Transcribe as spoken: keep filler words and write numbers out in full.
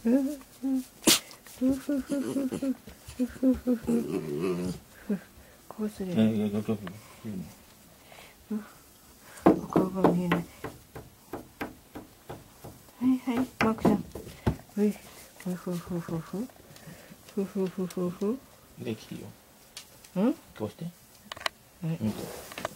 こうすればいい。顔が見えない。はいはい、マークさん。ふい、ふふふふふ。ふふふふふ。 できるよ。 うん？ こうして。 はい。